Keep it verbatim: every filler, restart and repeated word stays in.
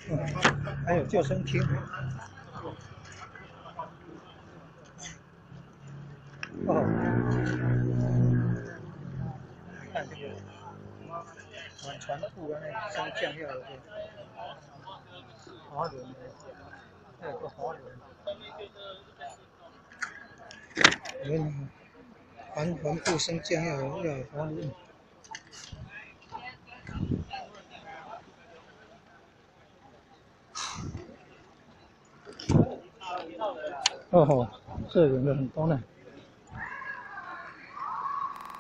嗯，还有救生厅。哦，看这个满船布的那升降要的滑轮，还有个滑轮。轮帆帆布升降要有要有滑轮。哦吼，这人的很多呢。